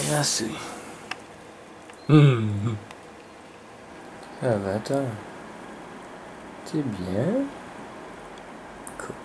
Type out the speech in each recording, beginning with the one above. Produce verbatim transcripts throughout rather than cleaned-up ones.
Merci. Mmh. Ça va, toi? C'est bien? Cook.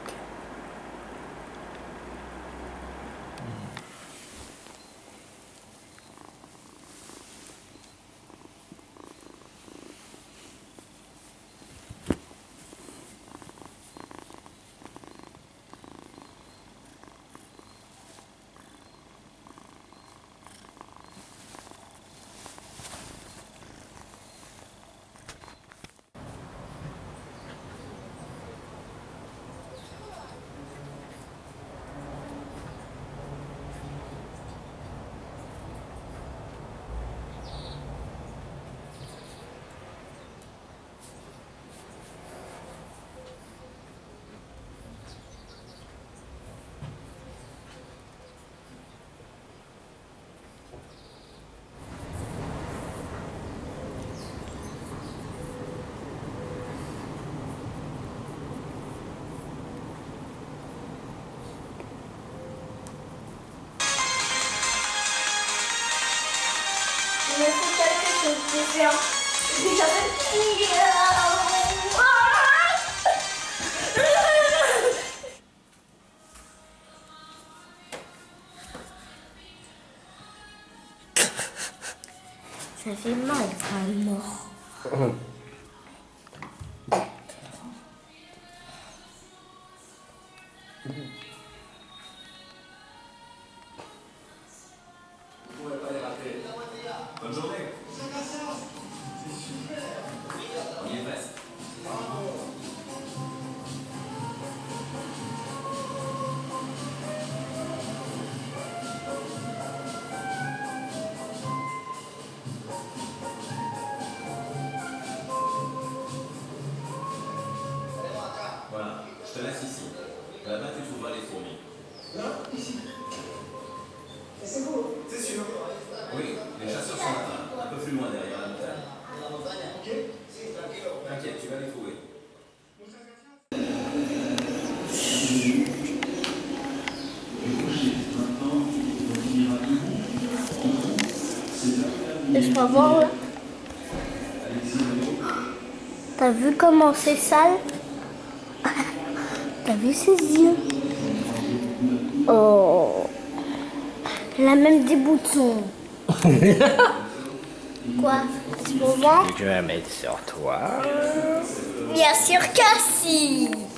Il me faut quelque chose de différent. Ça fait mal vraiment. Bonne journée. On y est presque. Voilà, je te laisse ici. Là-bas, tu trouveras les fourmis. Là, ici. Et c'est beau. C'est sûr. Oui, les chasseurs sont là, un peu plus loin derrière la montagne. La montagne, ok. T'inquiète, tu vas les trouver. Laisse-moi voir là. T'as vu comment c'est sale? T'as vu ses yeux? Oh. Elle a même des boutons. Quoi? Tu peux voir? Je vais mettre sur toi. Bien sûr que si.